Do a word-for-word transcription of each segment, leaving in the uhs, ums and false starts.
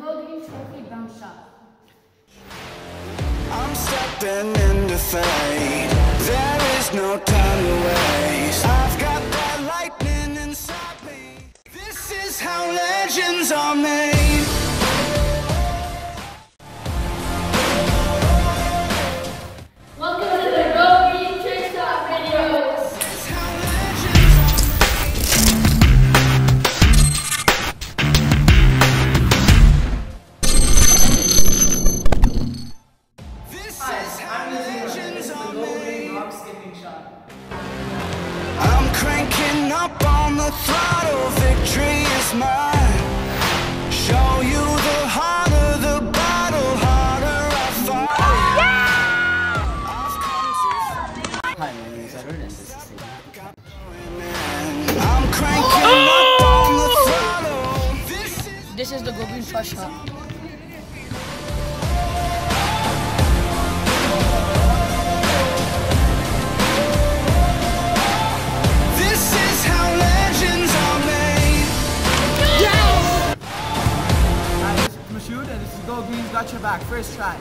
Go Green Trophy bounce shot. I'm stepping into fate. There is no time to waste. I've got that lightning inside me. This is how legends are made. Welcome to the Go Green Trick Shot videos. This is how legends are made. I'm cranking up on the throttle, victory is mine. Show you the harder the battle, harder I fight. I've come too far. Hi, my name is Edward and this is Stephen. I'm cranking up on the throttle. This is This is the Go Green Trust Shot. This is how legends are made. Hi, this is Mashoud and this is Go Green's Got Your Back. First try.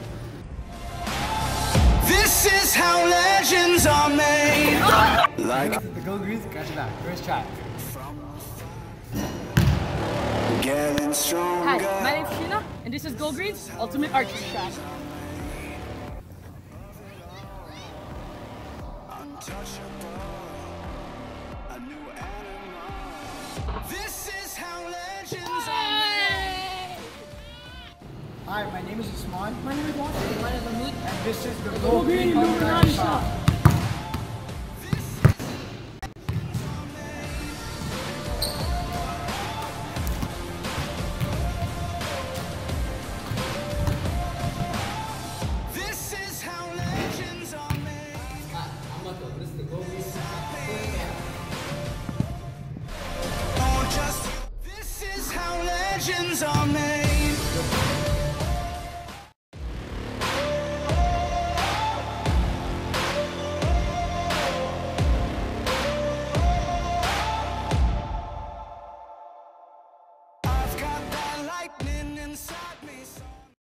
This is how legends are made. Like The Go Green's Got Your Back. First try. getting stronger. Hi, my name's Sheena, and this is Go Green's Ultimate Archery Shot. Untouchable, a new animal. This is how legends are made. Hi, my name is Usman. My name is Washington. My name is Mahmoud. And this is the Go Go Green Green Illuminati Illuminati Shot. Shot. This is how legends are made. Oh, just this is how legends are made.